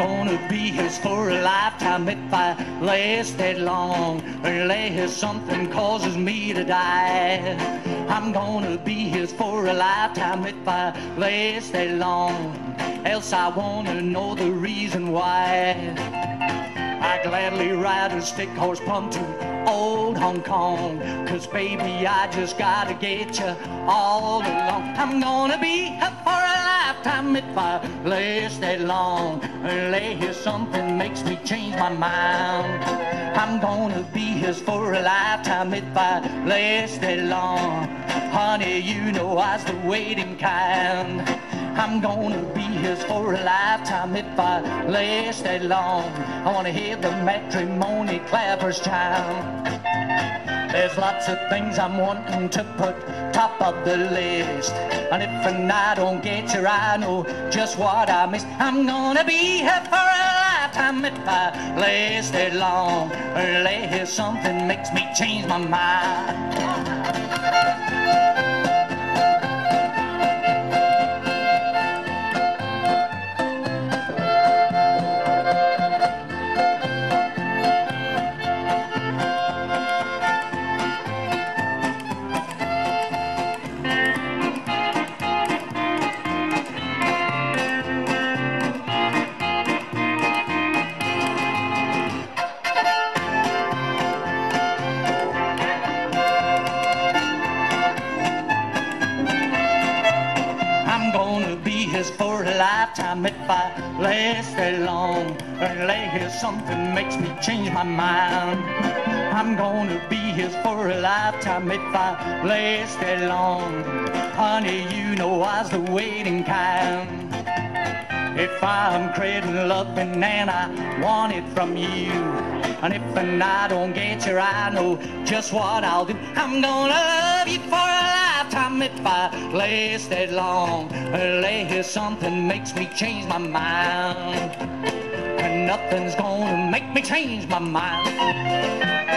gonna be his for a lifetime if I last that long, unless something causes me to die. I'm gonna be his for a lifetime if I last that long, else I wanna know the reason why. I gladly ride a stick horse plumb to old Hong Kong, 'cause baby I just gotta get you all along. I'm gonna be here for a lifetime if I last that long, unless something makes me change my mind. I'm gonna be his for a lifetime if I last that long. Honey, you know I's the waiting kind. I'm gonna be his for a lifetime if I last that long. I wanna hear the matrimony clappers chime. There's lots of things I'm wanting to put top of the list, and if I don't get you, I know just what I missed. I'm gonna be here for a lifetime if I last that long, unless something makes me change my mind. For a lifetime if I last that long, unless something makes me change my mind. I'm gonna be his for a lifetime if I last that long. Honey, you know I's the waiting kind. If I'm craving loving and I want it from you, and if I don't get you, I know just what I'll do. I'm gonna love you for a lifetime if I last that long, unless something makes me change my mind. And nothing's gonna make me change my mind.